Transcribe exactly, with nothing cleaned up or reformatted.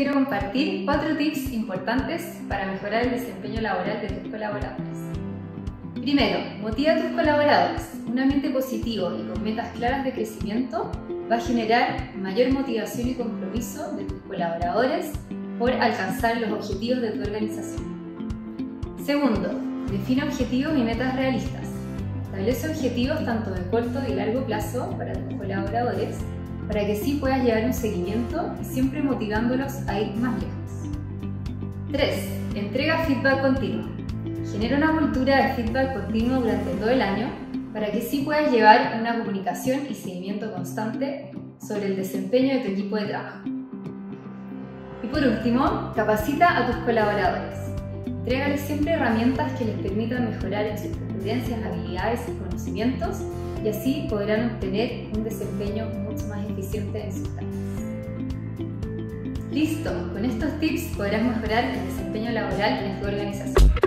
quiero compartir cuatro tips importantes para mejorar el desempeño laboral de tus colaboradores. Primero, motiva a tus colaboradores. Un ambiente positivo y con metas claras de crecimiento va a generar mayor motivación y compromiso de tus colaboradores por alcanzar los objetivos de tu organización. Segundo, define objetivos y metas realistas. Establece objetivos tanto de corto y largo plazo para tus colaboradores para que así puedas llevar un seguimiento y siempre motivándolos a ir más lejos. tres. Entrega feedback continuo. Genera una cultura de feedback continuo durante todo el año para que así puedas llevar una comunicación y seguimiento constante sobre el desempeño de tu equipo de trabajo. Y por último, capacita a tus colaboradores. Entrégales siempre herramientas que les permitan mejorar en sus competencias, habilidades y conocimientos y así podrán obtener un desempeño mucho más eficiente en sus tareas. Listo, con estos tips podrás mejorar el desempeño laboral en tu organización.